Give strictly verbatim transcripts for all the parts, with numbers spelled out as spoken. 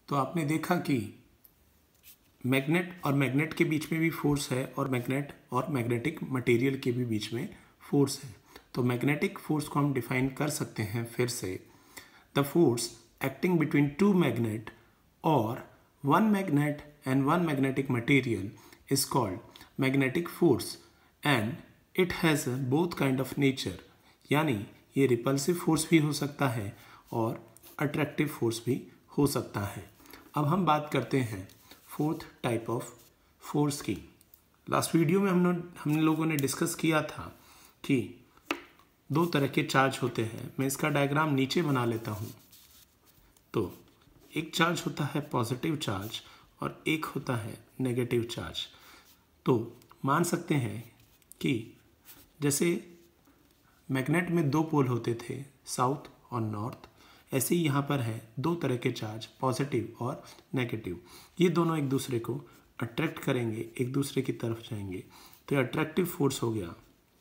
तो आपने देखा कि मैग्नेट और मैग्नेट के बीच में भी फोर्स है और मैग्नेट और मैग्नेटिक मटेरियल के भी बीच में फोर्स है। तो मैग्नेटिक फोर्स को हम डिफाइन कर सकते हैं फिर से, the force acting between two magnet और one magnet and one magnetic material is called magnetic force and it has both kind of nature. यानी ये रिपल्सिव फोर्स भी हो सकता है और अट्रैक्टिव फोर्स भी हो सकता है। अब हम बात करते हैं फोर्थ टाइप ऑफ फोर्स की। लास्ट वीडियो में हम हम लोगों ने डिस्कस किया था कि दो तरह के चार्ज होते हैं। मैं इसका डायग्राम नीचे बना लेता हूँ। तो एक चार्ज होता है पॉजिटिव चार्ज और एक होता है नेगेटिव चार्ज। तो मान सकते हैं कि जैसे मैग्नेट में दो पोल होते थे, साउथ और नॉर्थ, ऐसे ही यहाँ पर है दो तरह के चार्ज, पॉजिटिव और नेगेटिव। ये दोनों एक दूसरे को अट्रैक्ट करेंगे, एक दूसरे की तरफ जाएंगे, तो ये अट्रैक्टिव फोर्स हो गया।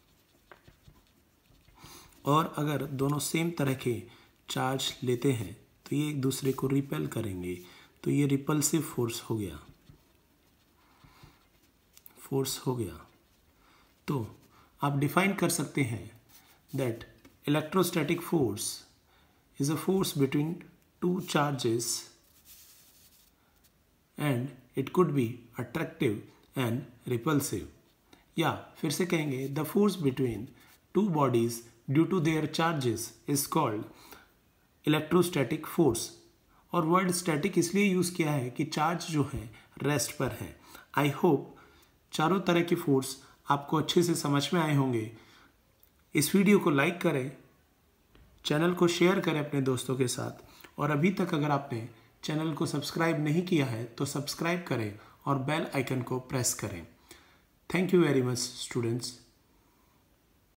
और अगर दोनों सेम तरह के चार्ज लेते हैं तो ये एक दूसरे को रिपेल करेंगे, तो ये रिपल्सिव फोर्स हो गया फोर्स हो गया तो आप डिफाइन कर सकते हैं that electrostatic force is a force between two charges and it could be attractive and repulsive। या फिर से कहेंगे the force between two bodies due to their charges is called electrostatic force। और वर्ड स्टैटिक इसलिए use किया है कि charge जो है रेस्ट पर है। आई होप चारों तरह की फोर्स आपको अच्छे से समझ में आए होंगे। इस वीडियो को लाइक करें, चैनल को शेयर करें अपने दोस्तों के साथ, और अभी तक अगर आपने चैनल को सब्सक्राइब नहीं किया है तो सब्सक्राइब करें और बेल आइकन को प्रेस करें। Thank you very much students.